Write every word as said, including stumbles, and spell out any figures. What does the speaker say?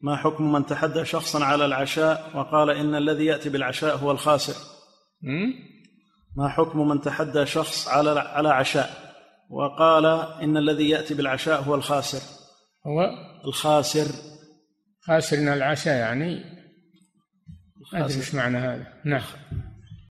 ما حكم من تحدى شخصا على العشاء وقال إن الذي يأتي بالعشاء هو الخاسر؟ ما حكم من تحدى شخص على على عشاء وقال إن الذي يأتي بالعشاء هو الخاسر؟ هو الخاسر خاسر من العشاء يعني، ما أدري إيش معنى هذا. نعم.